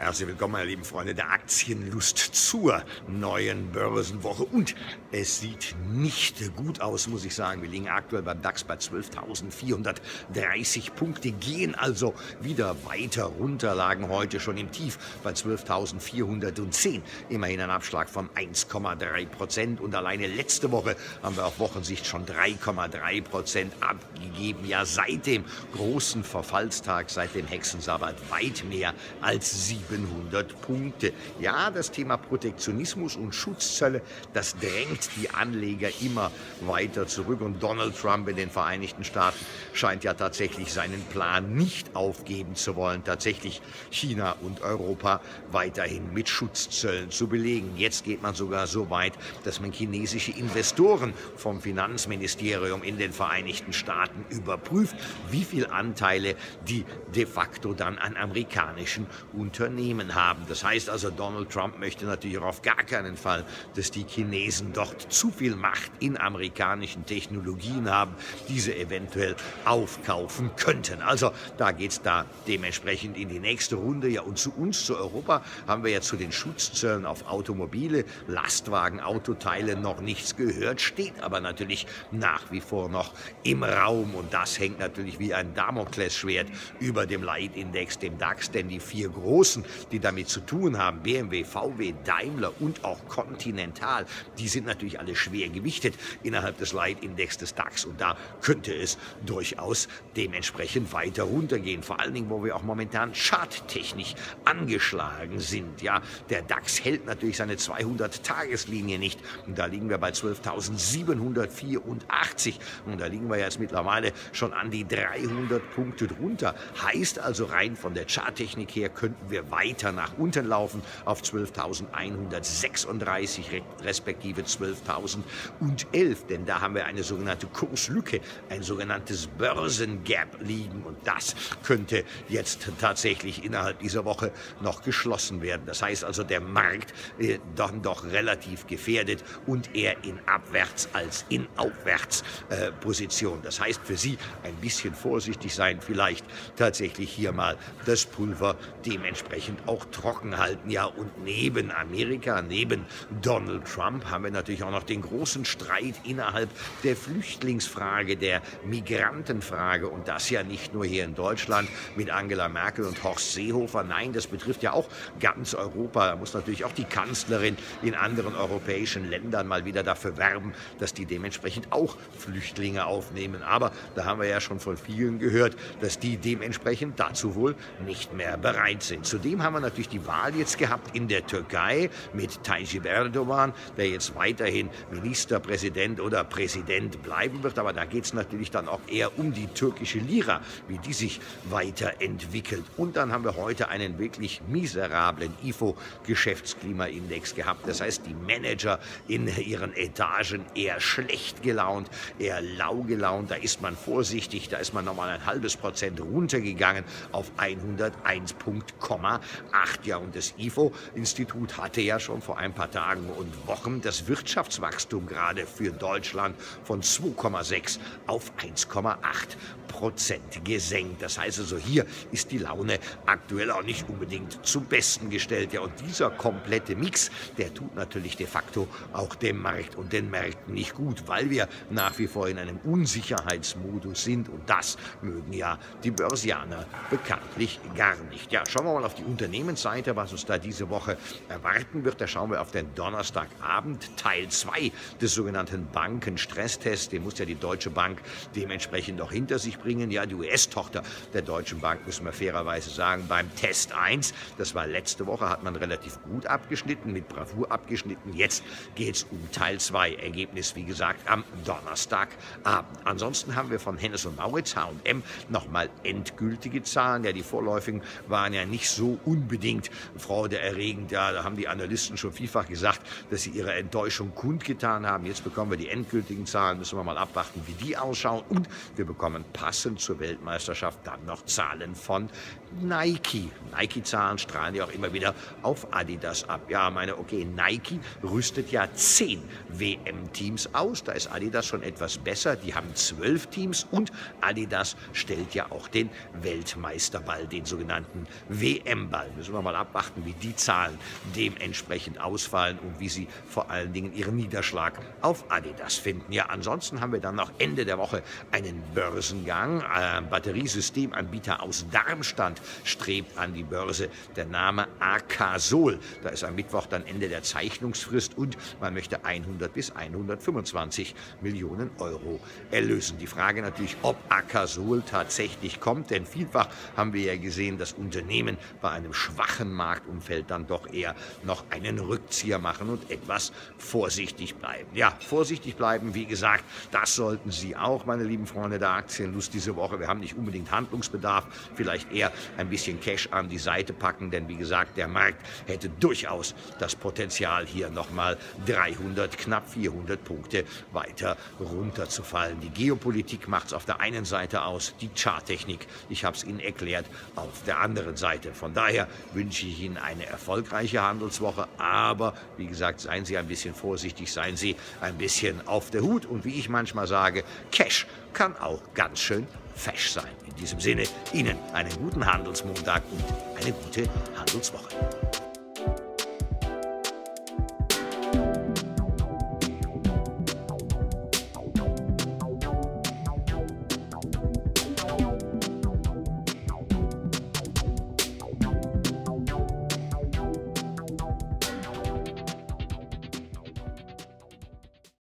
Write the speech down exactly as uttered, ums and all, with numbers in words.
Herzlich willkommen, meine lieben Freunde der Aktienlust zur neuen Börsenwoche. Und es sieht nicht gut aus, muss ich sagen. Wir liegen aktuell beim DAX bei zwölftausendvierhundertdreißig Punkte, gehen also wieder weiter runter, lagen heute schon im Tief bei zwölftausendvierhundertzehn. Immerhin ein Abschlag von eins Komma drei Prozent. Und alleine letzte Woche haben wir auf Wochensicht schon drei Komma drei Prozent abgegeben. Ja, seit dem großen Verfallstag, seit dem Hexensabbat weit mehr als siebenhundert Punkte. Ja, das Thema Protektionismus und Schutzzölle, das drängt die Anleger immer weiter zurück. Und Donald Trump in den Vereinigten Staaten scheint ja tatsächlich seinen Plan nicht aufgeben zu wollen, tatsächlich China und Europa weiterhin mit Schutzzöllen zu belegen. Jetzt geht man sogar so weit, dass man chinesische Investoren vom Finanzministerium in den Vereinigten Staaten überprüft, wie viel Anteile die de facto dann an amerikanischen Unternehmen haben. Das heißt also, Donald Trump möchte natürlich auch auf gar keinen Fall, dass die Chinesen dort zu viel Macht in amerikanischen Technologien haben, diese eventuell aufkaufen könnten. Also da geht es da dementsprechend in die nächste Runde. Ja, und zu uns, zu Europa, haben wir ja zu den Schutzzöllen auf Automobile, Lastwagen, Autoteile noch nichts gehört, steht aber natürlich nach wie vor noch im Raum. Und das hängt natürlich wie ein Damoklesschwert über dem Leitindex, dem DAX, denn die vier Großen, die damit zu tun haben, B M W, V W, Daimler und auch Continental, die sind natürlich alle schwer gewichtet innerhalb des Leitindex des DAX. Und da könnte es durchaus dementsprechend weiter runtergehen. Vor allen Dingen, wo wir auch momentan charttechnisch angeschlagen sind. Ja, der DAX hält natürlich seine zweihundert-Tageslinie nicht. Und da liegen wir bei zwölftausendsiebenhundertvierundachtzig. Und da liegen wir jetzt mittlerweile schon an die dreihundert Punkte drunter. Heißt also, rein von der Charttechnik her könnten wir weiter nach unten laufen auf zwölftausendeinhundertsechsunddreißig respektive zwölftausendelf. Denn da haben wir eine sogenannte Kurslücke, ein sogenanntes Börsengap liegen. Und das könnte jetzt tatsächlich innerhalb dieser Woche noch geschlossen werden. Das heißt also, der Markt äh, dann doch relativ gefährdet und eher in Abwärts- als in Aufwärtsposition. Äh, das heißt für Sie ein bisschen vorsichtig sein, vielleicht tatsächlich hier mal das Pulver dementsprechend auch trocken halten. Ja, und neben Amerika, neben Donald Trump haben wir natürlich auch noch den großen Streit innerhalb der Flüchtlingsfrage, der Migrantenfrage, und das ja nicht nur hier in Deutschland mit Angela Merkel und Horst Seehofer. Nein, das betrifft ja auch ganz Europa. Da muss natürlich auch die Kanzlerin in anderen europäischen Ländern mal wieder dafür werben, dass die dementsprechend auch Flüchtlinge aufnehmen. Aber da haben wir ja schon von vielen gehört, dass die dementsprechend dazu wohl nicht mehr bereit sind. Zudem haben wir natürlich die Wahl jetzt gehabt in der Türkei mit Tayyip Erdogan, der jetzt weiterhin Ministerpräsident oder Präsident bleiben wird. Aber da geht es natürlich dann auch eher um die türkische Lira, wie die sich weiterentwickelt. Und dann haben wir heute einen wirklich miserablen I F O-Geschäftsklimaindex gehabt. Das heißt, die Manager in ihren Etagen eher schlecht gelaunt, eher lau gelaunt. Da ist man vorsichtig, da ist man nochmal ein halbes Prozent runtergegangen auf hunderteins Komma acht. Ja, und das I F O-Institut hatte ja schon vor ein paar Tagen und Wochen das Wirtschaftswachstum gerade für Deutschland von zwei Komma sechs auf eins Komma acht Prozent gesenkt. Das heißt also, hier ist die Laune aktuell auch nicht unbedingt zum Besten gestellt. Ja, und dieser komplette Mix, der tut natürlich de facto auch dem Markt und den Märkten nicht gut, weil wir nach wie vor in einem Unsicherheitsmodus sind, und das mögen ja die Börsianer bekanntlich gar nicht. Ja, schauen wir mal auf die Unternehmensseite, was uns da diese Woche erwarten wird. Da schauen wir auf den Donnerstagabend, Teil zwei des sogenannten Bankenstresstests. Den muss ja die Deutsche Bank dementsprechend auch hinter sich bringen. Ja, die U S-Tochter der Deutschen Bank, müssen wir fairerweise sagen, beim Test eins, das war letzte Woche, hat man relativ gut abgeschnitten, mit Bravour abgeschnitten. Jetzt geht es um Teil zwei. Ergebnis, wie gesagt, am Donnerstagabend. Ansonsten haben wir von Hennes und Mauritz, H und M, nochmal endgültige Zahlen. Ja, die vorläufigen waren ja nicht so unbedingt freudeerregend. Ja, da haben die Analysten schon vielfach gesagt, dass sie ihre Enttäuschung kundgetan haben. Jetzt bekommen wir die endgültigen Zahlen, müssen wir mal abwarten, wie die ausschauen. Und wir bekommen passend zur Weltmeisterschaft dann noch Zahlen von Nike. Nike-Zahlen strahlen ja auch immer wieder auf Adidas ab. Ja, meine, okay, Nike rüstet ja zehn W M-Teams aus. Da ist Adidas schon etwas besser. Die haben zwölf Teams und Adidas stellt ja auch den Weltmeisterball, den sogenannten W M-Ball Ball. Müssen wir mal abwarten, wie die Zahlen dementsprechend ausfallen und wie sie vor allen Dingen ihren Niederschlag auf Adidas finden. Ja, ansonsten haben wir dann noch Ende der Woche einen Börsengang. Ein Batteriesystemanbieter aus Darmstadt strebt an die Börse. Der Name Akasol. Da ist am Mittwoch dann Ende der Zeichnungsfrist und man möchte hundert bis hundertfünfundzwanzig Millionen Euro erlösen. Die Frage natürlich, ob Akasol tatsächlich kommt, denn vielfach haben wir ja gesehen, dass Unternehmen bei einem schwachen Marktumfeld dann doch eher noch einen Rückzieher machen und etwas vorsichtig bleiben. Ja, vorsichtig bleiben, wie gesagt, das sollten Sie auch, meine lieben Freunde der Aktienlust diese Woche. Wir haben nicht unbedingt Handlungsbedarf, vielleicht eher ein bisschen Cash an die Seite packen, denn wie gesagt, der Markt hätte durchaus das Potenzial, hier nochmal dreihundert, knapp vierhundert Punkte weiter runterzufallen. Die Geopolitik macht es auf der einen Seite aus, die Charttechnik, ich habe es Ihnen erklärt, auf der anderen Seite. Von daher wünsche ich Ihnen eine erfolgreiche Handelswoche, aber wie gesagt, seien Sie ein bisschen vorsichtig, seien Sie ein bisschen auf der Hut und wie ich manchmal sage, Cash kann auch ganz schön fesch sein. In diesem Sinne, Ihnen einen guten Handelsmontag und eine gute Handelswoche.